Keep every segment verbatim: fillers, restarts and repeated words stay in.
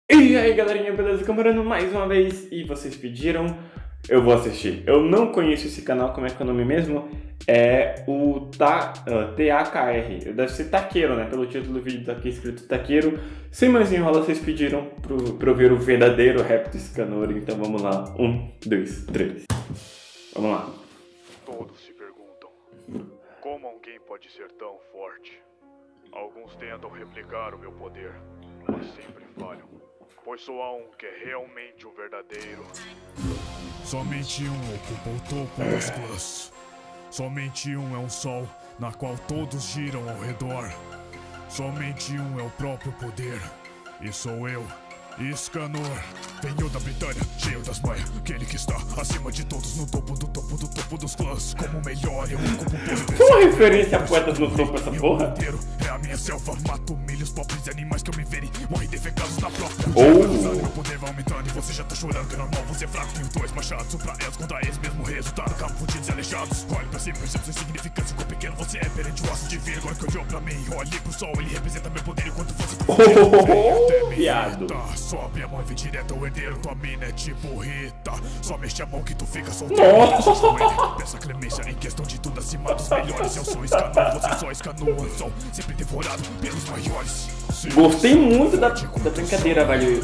E aí galerinha, beleza? Camarano mais uma vez, e vocês pediram, eu vou assistir. Eu não conheço esse canal, como é que é o nome mesmo? É o Ta, uh, T A K R, deve ser Taqueiro, né? Pelo título do vídeo tá aqui escrito Taqueiro. Sem mais enrola, vocês pediram pro, pra eu ver o verdadeiro rap do Scanor, então vamos lá. Um, dois, três. Vamos lá. Todos se perguntam, como alguém pode ser tão forte? Alguns tentam replicar o meu poder, mas sempre falham. Pois só há um que é realmente o verdadeiro. Somente um ocupa o topo dos clãs. Somente um é um sol na qual todos giram ao redor. Somente um é o próprio poder. E sou eu, Scanor. Venho da Britânia, cheio das manhas. Aquele que está acima de todos, no topo do topo do topo dos clãs. Como o melhor, eu ocupo o poder. Foi uma referência a poetas no topo essa porra? É a minha selva, mato milhos, pobres e animais que eu me verem. Morrem defecados na própria. Oh. Meu poder vai aumentando e você já tá chorando. Que é normal, você é fraco, tenho dois machados. Um pra eles contra eles, mesmo resultado. Campo fudidos e aleijados. Olhe pra cima, percebo sua insignificância. Quão pequeno você é perante o aço de vir. Agora que olhou pra mim, olhe pro sol. Ele representa meu poder enquanto você tá oh, viado. Sobe a mão e vem direto ao herdeiro. Tua mina é tipo Rita. Só mexe a mão que tu fica solteiro. Nossa. Peça clemência em questão de tudo acima dos melhores. Eu sou Scanor, você só Scanor. Sou sempre devorado pelos maiores. Gostei muito da, da brincadeira, velho.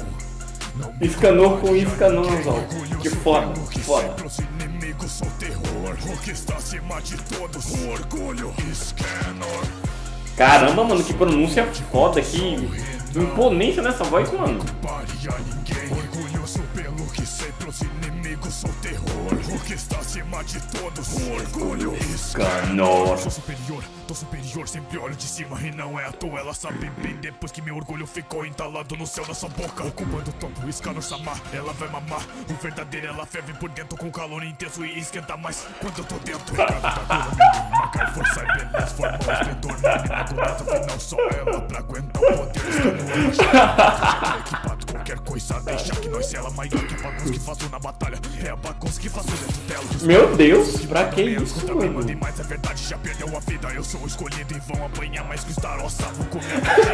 Scanor com Scanor, velho. Que foda, que foda. Inimigos sou terror, o que está acima de todos. O orgulho, Scanor. Caramba, mano, que pronúncia foda, que imponência nessa voz, mano. Orgulhoso pelo que sei, pros inimigos sou terror. O que está acima de todos. O orgulho, Scanor. Sou superior, tô superior, sempre olho de cima e não é à toa. Ela sabe bem depois que meu orgulho ficou entalado no céu da sua boca. Ocupando o topo, Scanor Sama, ela vai mamar. O verdadeiro, ela ferve por dentro com calor intenso e esquenta mais quando eu tô dentro. Cada da menina, cai força e beleza, forma o esplendor. Menina do lado final, só ela pra aguentar o poder. Scanor, equipado, qualquer coisa deixa que nós ela maior que bagunça que faço na batalha. É a bagunça que faço dentro dela. Meu Deus, pra que isso, mano? Mas é verdade, já perdeu a vida. Eu sou escolhido e vão apanhar mais que o Starossa. Vou comer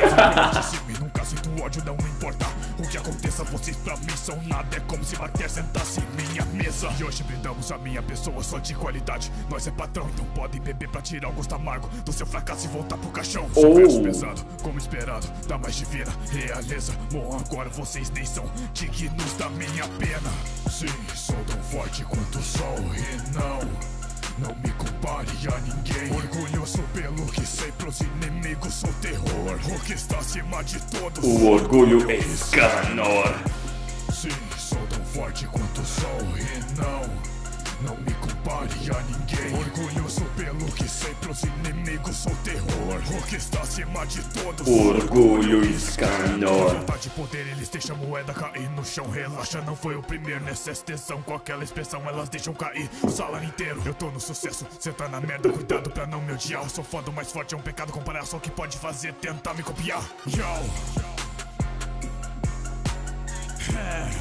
a e nunca sinto ódio, não importa o que aconteça, vocês pra mim são nada. É como se bater sentasse em minha mesa. E hoje brindamos a minha pessoa só de qualidade. Nós é patrão, então podem beber pra tirar o gosto amargo do seu fracasso e voltar pro caixão. Oh. Seu verso pesado, como esperado, dá mais divina realeza. Bom, agora vocês nem são dignos da minha pena. Sim, sou tão forte quanto o sol e não, não me compare a ninguém. Orgulhoso pelo que sei, pros inimigos sou terror. O que está acima de todos. O orgulho é Scanor. Sim, sou tão forte quanto o sol e não, não me compare a ninguém. Orgulhoso pelo que sei, pros inimigos sou terror. O que está acima de todos. Orgulho Scanor. De poder, eles deixam a moeda cair no chão. Relaxa, não foi o primeiro nessa extensão. Com aquela expressão, elas deixam cair o salário inteiro. Eu tô no sucesso, cê tá na merda. Cuidado pra não me odiar. Eu sou foda, o mais forte é um pecado. Comparar só o que pode fazer, tentar me copiar. Yo! É.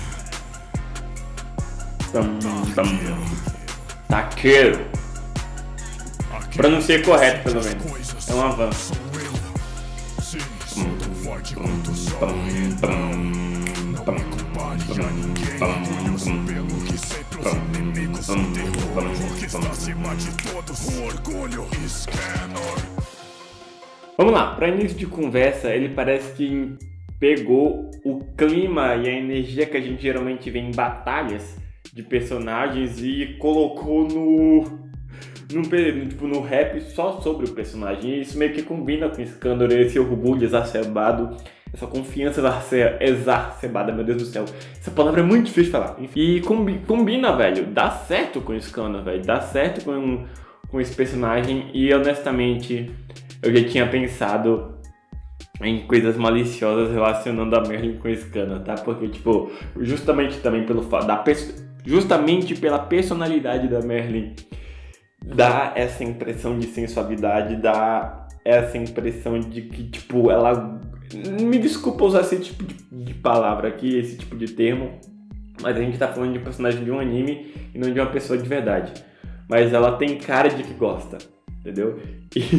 Tam, tam. Taqueiro. Pronunciei correto, pelo menos. É um avanço. Sim, sou tão forte quanto o sol e não, não me compare a ninguém. Orgulhoso pelo que sei, pros inimigos sou terror. O que está acima de todos. O orgulho, Scanor. Vamos lá, para início de conversa, ele parece que pegou o clima e a energia que a gente geralmente vê em batalhas de personagens e colocou no, no, tipo, no rap só sobre o personagem. E isso meio que combina com esse Scanor, esse orgulho exacerbado, essa confiança exacerbada, meu Deus do céu. Essa palavra é muito difícil de falar. E combi, combina, velho, dá certo com o Scanor, velho, dá certo com, com esse personagem. E honestamente, eu já tinha pensado em coisas maliciosas relacionando a Merlin com o Scanor, tá? Porque, tipo, justamente também pelo fato da justamente pela personalidade da Merlin, dá essa impressão de sensualidade, dá essa impressão de que, tipo, ela... Me desculpa usar esse tipo de, de palavra aqui, esse tipo de termo, mas a gente tá falando de um personagem de um anime e não de uma pessoa de verdade. Mas ela tem cara de que gosta, entendeu?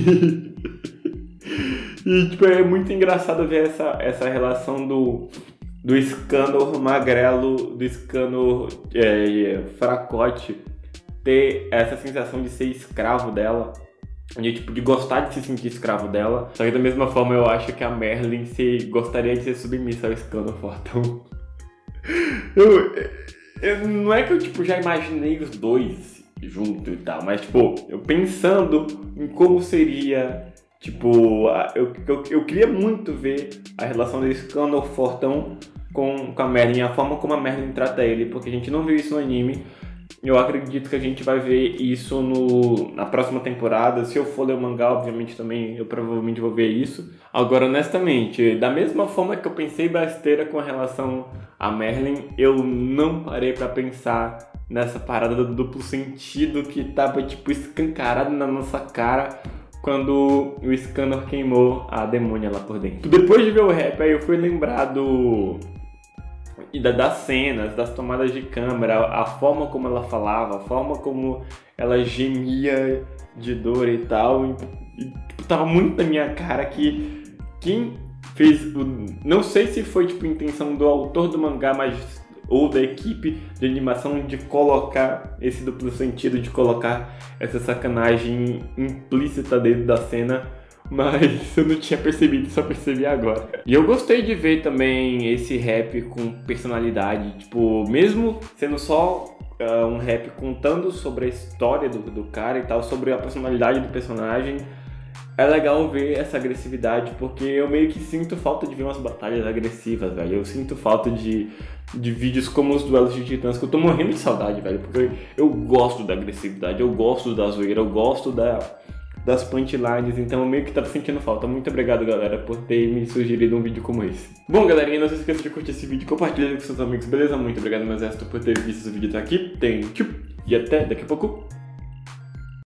E... E, tipo, é muito engraçado ver essa, essa relação do, do Scanner magrelo, do Scanner é, fracote, ter essa sensação de ser escravo dela, de, tipo, de gostar de se sentir escravo dela. Só que da mesma forma eu acho que a Merlin se gostaria de ser submissa ao Scanner fortão. eu, eu, não é que eu tipo, já imaginei os dois juntos e tal, mas tipo, eu pensando em como seria, tipo, eu, eu, eu queria muito ver a relação do Scanner fortão com, com a Merlin, a forma como a Merlin trata ele, porque a gente não viu isso no anime. Eu acredito que a gente vai ver isso no, na próxima temporada. Se eu for ler o mangá, obviamente também eu provavelmente vou ver isso. Agora, honestamente, da mesma forma que eu pensei besteira com relação a Merlin, eu não parei pra pensar nessa parada do duplo sentido que tava tipo escancarado na nossa cara quando o Scanner queimou a demônia lá por dentro. Depois de ver o rap, aí eu fui lembrar do... E das cenas, das tomadas de câmera, a forma como ela falava, a forma como ela gemia de dor e tal. E, e tava muito na minha cara que quem fez... O, não sei se foi tipo intenção do autor do mangá, mas ou da equipe de animação de colocar esse duplo sentido, de colocar essa sacanagem implícita dentro da cena. Mas eu não tinha percebido, só percebi agora. E eu gostei de ver também esse rap com personalidade, tipo, mesmo sendo só uh, um rap contando sobre a história do, do cara e tal, sobre a personalidade do personagem, é legal ver essa agressividade, porque eu meio que sinto falta de ver umas batalhas agressivas, velho. Eu sinto falta de, de vídeos como os duelos de titãs, que eu tô morrendo de saudade, velho, porque eu gosto da agressividade, eu gosto da zoeira, eu gosto da... das punchlines, então eu meio que tava sentindo falta. Muito obrigado, galera, por ter me sugerido um vídeo como esse. Bom, galerinha, não se esqueça de curtir esse vídeo, compartilhar com seus amigos, beleza? Muito obrigado, meu exército, por ter visto esse vídeo até aqui. Tem tchau, e até daqui a pouco.